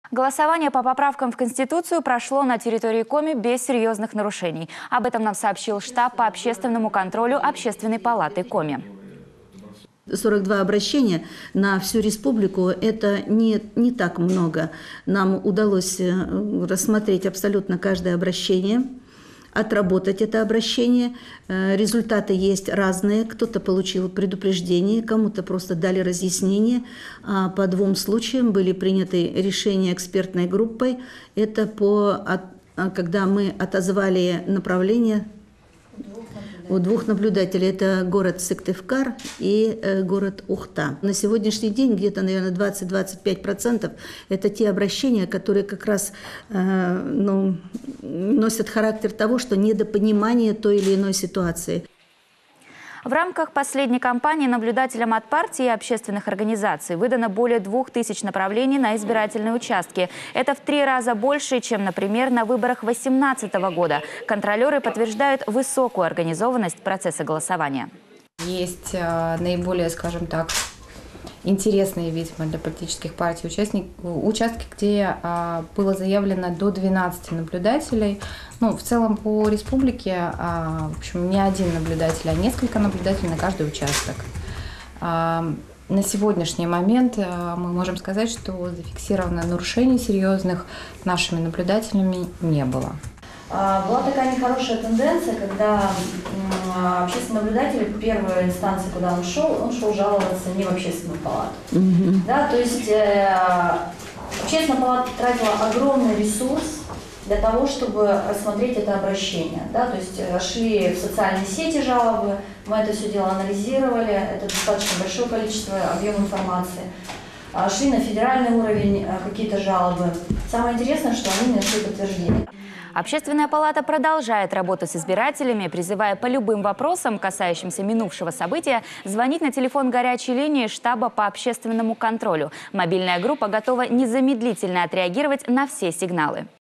Голосование по поправкам в Конституцию прошло на территории Коми без серьезных нарушений. Об этом нам сообщил штаб по общественному контролю Общественной палаты Коми. 42 обращения на всю республику – это не так много. Нам удалось рассмотреть абсолютно каждое обращение, отработать это обращение. Результаты есть разные. Кто-то получил предупреждение, кому-то просто дали разъяснение. А по двум случаям были приняты решения экспертной группой. Это когда мы отозвали направление у двух наблюдателей. Это город Сыктывкар и город Ухта. На сегодняшний день где-то, наверное, 20-25% это те обращения, которые как раз носят характер того, что недопонимание той или иной ситуации. В рамках последней кампании наблюдателям от партий и общественных организаций выдано более 2000 направлений на избирательные участки. Это в 3 раза больше, чем, например, на выборах 2018 года. Контролеры подтверждают высокую организованность процесса голосования. Есть наиболее, скажем так, интересные, видимо, для политических партий участки, где было заявлено до 12 наблюдателей. Ну, в целом по республике, в общем, не один наблюдатель, а несколько наблюдателей на каждый участок. На сегодняшний момент мы можем сказать, что зафиксировано нарушений серьезных нашими наблюдателями не было. Была такая нехорошая тенденция, когда общественный наблюдатель в первой инстанции, куда он шел жаловаться не в общественную палату. Да, то есть общественная палата тратила огромный ресурс для того, чтобы рассмотреть это обращение. Да, то есть шли в социальные сети жалобы, мы это все дело анализировали, это достаточно большое количество, объем информации. Шли на федеральный уровень какие-то жалобы. Самое интересное, что они нашли подтверждение. Общественная палата продолжает работу с избирателями, призывая по любым вопросам, касающимся минувшего события, звонить на телефон горячей линии штаба по общественному контролю. Мобильная группа готова незамедлительно отреагировать на все сигналы.